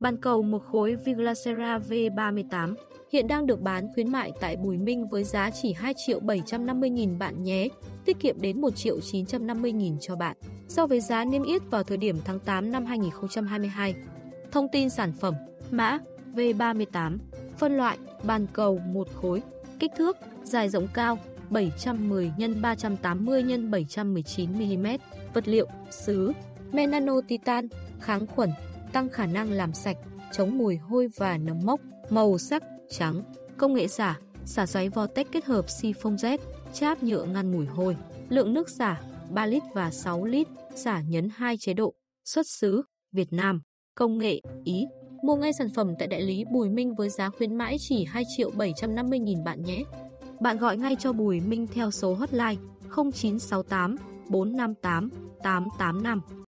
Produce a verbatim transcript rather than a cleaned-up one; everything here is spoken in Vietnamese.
Bàn cầu một khối Viglasera V ba mươi tám hiện đang được bán khuyến mại tại Bùi Minh với giá chỉ hai triệu bảy trăm năm mươi nghìn bạn nhé, tiết kiệm đến một triệu chín trăm năm mươi nghìn cho bạn so với giá niêm yết vào thời điểm tháng tám năm hai nghìn không trăm hai mươi hai. Thông tin sản phẩm: mã V ba mươi tám, phân loại bàn cầu một khối, kích thước dài rộng cao bảy trăm mười nhân ba trăm tám mươi nhân bảy trăm mười chín mi li mét, vật liệu sứ Menano Titan, kháng khuẩn, tăng khả năng làm sạch, chống mùi hôi và nấm mốc, màu sắc trắng, công nghệ xả, xả xoáy Vortex kết hợp siphon jet, cháp nhựa ngăn mùi hôi, lượng nước xả ba lít và sáu lít, xả nhấn hai chế độ, xuất xứ Việt Nam, công nghệ Ý. Mua ngay sản phẩm tại đại lý Bùi Minh với giá khuyến mãi chỉ hai triệu bảy trăm năm mươi nghìn bạn nhé. Bạn gọi ngay cho Bùi Minh theo số hotline không chín sáu tám bốn năm tám tám tám năm.